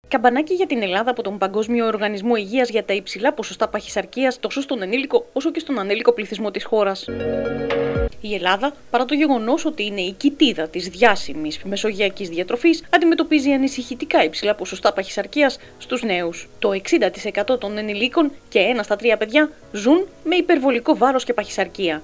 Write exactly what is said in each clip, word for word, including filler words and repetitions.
Καμπανάκι για την Ελλάδα από τον Παγκόσμιο Οργανισμό Υγείας για τα υψηλά ποσοστά παχυσαρκίας τόσο στον ενήλικο όσο και στον ανήλικο πληθυσμό της χώρας. Η Ελλάδα, παρά το γεγονός ότι είναι η κοιτίδα της διάσημης μεσογειακής διατροφής, αντιμετωπίζει ανησυχητικά υψηλά ποσοστά παχυσαρκίας στους νέους. Το εξήντα τοις εκατό των ενηλίκων και ένα στα τρία παιδιά ζουν με υπερβολικό βάρος και παχυσαρκία.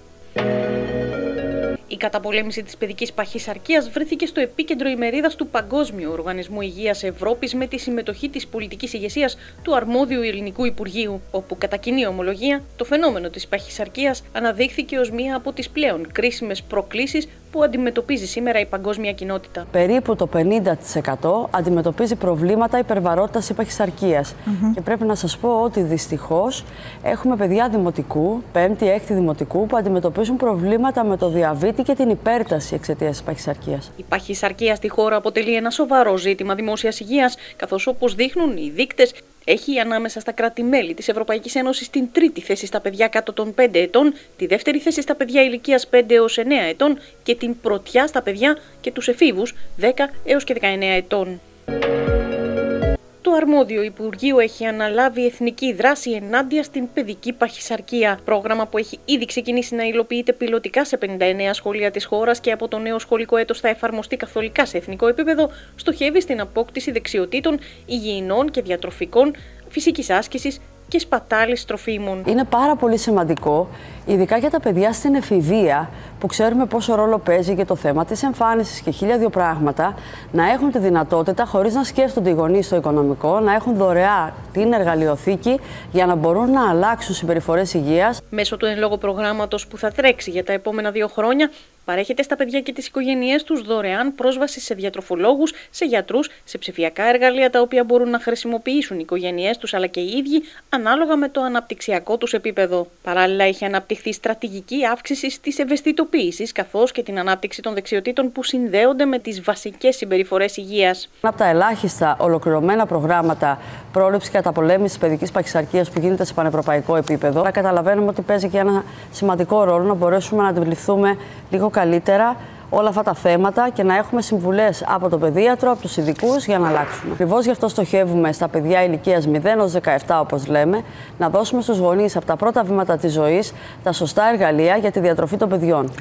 Η καταπολέμηση της παιδικής παχυσαρκίας βρέθηκε στο επίκεντρο ημερίδας του Παγκόσμιου Οργανισμού Υγείας Ευρώπης με τη συμμετοχή της πολιτικής ηγεσίας του αρμόδιου ελληνικού Υπουργείου, όπου κατά κοινή ομολογία το φαινόμενο της παχυσαρκίας αναδείχθηκε ως μία από τις πλέον κρίσιμες προκλήσεις που αντιμετωπίζει σήμερα η παγκόσμια κοινότητα. Περίπου το πενήντα τοις εκατό αντιμετωπίζει προβλήματα υπερβαρότητας ή παχυσαρκίας. Mm-hmm. Και πρέπει να σας πω ότι δυστυχώς έχουμε παιδιά δημοτικού, πέμπτη, έκτη δημοτικού, που αντιμετωπίζουν προβλήματα με το διαβήτη και την υπέρταση εξαιτίας της παχυσαρκίας. Η παχυσαρκία στη χώρα αποτελεί ένα σοβαρό ζήτημα δημόσιας υγείας, καθώς όπως δείχνουν οι δείκτες, έχει ανάμεσα στα κράτη-μέλη της Ευρωπαϊκής Ένωσης την τρίτη θέση στα παιδιά κάτω των πέντε ετών, τη δεύτερη θέση στα παιδιά ηλικίας πέντε έως εννέα ετών και την πρωτιά στα παιδιά και τους εφήβους δέκα έως και δεκαεννέα ετών. Το αρμόδιο Υπουργείο έχει αναλάβει εθνική δράση ενάντια στην παιδική παχυσαρκία. Πρόγραμμα που έχει ήδη ξεκινήσει να υλοποιείται πιλωτικά σε πενήντα εννέα σχολεία της χώρας και από το νέο σχολικό έτος θα εφαρμοστεί καθολικά σε εθνικό επίπεδο, στοχεύει στην απόκτηση δεξιοτήτων υγιεινών και διατροφικών, φυσικής άσκησης και σπατάλης τροφίμων. Είναι πάρα πολύ σημαντικό, ειδικά για τα παιδιά στην εφηβεία, που ξέρουμε πόσο ρόλο παίζει και το θέμα της εμφάνισης και χίλια δύο πράγματα, να έχουν τη δυνατότητα, χωρίς να σκέφτονται οι γονείς στο οικονομικό, να έχουν δωρεά την εργαλειοθήκη για να μπορούν να αλλάξουν συμπεριφορές υγείας. Μέσω του εν λόγω προγράμματος που θα τρέξει για τα επόμενα δύο χρόνια, παρέχεται στα παιδιά και τις οικογένειές τους δωρεάν πρόσβαση σε διατροφολόγους, σε γιατρούς, σε ψηφιακά εργαλεία τα οποία μπορούν να χρησιμοποιήσουν οι οικογένειές τους αλλά και οι ίδιοι ανάλογα με το αναπτυξιακό τους επίπεδο. Παράλληλα, έχει αναπτυχθεί στρατηγική αύξηση της ευαισθητοποίησης καθώς και την ανάπτυξη των δεξιοτήτων που συνδέονται με τις βασικές συμπεριφορές υγείας. Από τα ελάχιστα ολοκληρωμένα προγράμματα πρόληψης και καταπολέμησης παιδικής παχυσαρκίας που γίνεται σε πανευρωπαϊκό επίπεδο, να καταλαβαίνουμε ότι παίζει και ένα σημαντικό ρόλο να μπορέσουμε να αντιληφθούμε λίγο καλύτερα όλα αυτά τα θέματα και να έχουμε συμβουλές από τον παιδίατρο, από τους ειδικούς για να αλλάξουμε. Ακριβώς γι' αυτό στοχεύουμε στα παιδιά ηλικίας μηδέν έως δεκαεπτά, όπως λέμε, να δώσουμε στους γονείς από τα πρώτα βήματα της ζωής τα σωστά εργαλεία για τη διατροφή των παιδιών.